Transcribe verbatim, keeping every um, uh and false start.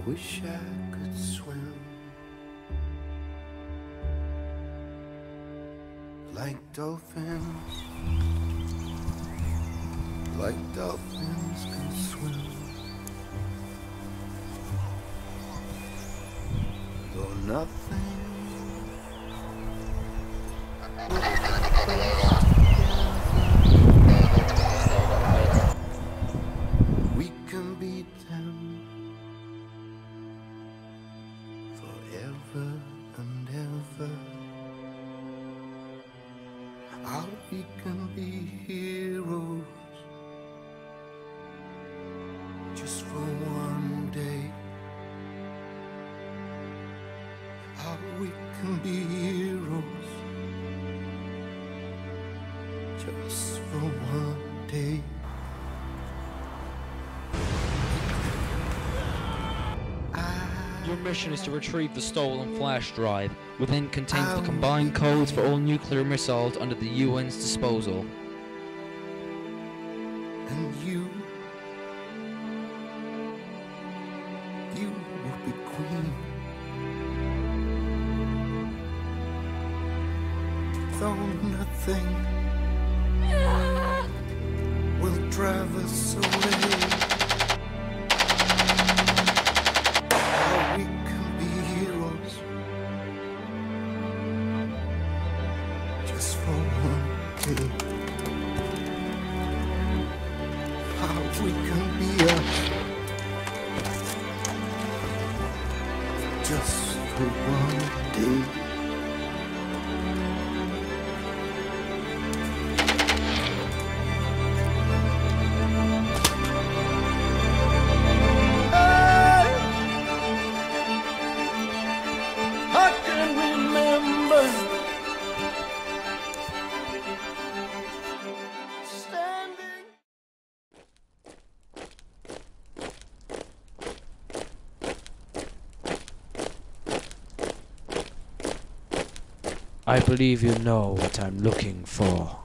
wish I could swim like dolphins, like dolphins can swim. Though nothing will keep us together, we can beat them forever and ever. How we can be heroes just for one day. How we can be heroes just for one day. Your mission is to retrieve the stolen flash drive. Within contains the combined codes for all nuclear missiles under the U N's disposal. And you, you will be queen. Though nothing will drive us away. How we can be heroes just for one day. How we can be us just for one day. I believe you know what I'm looking for.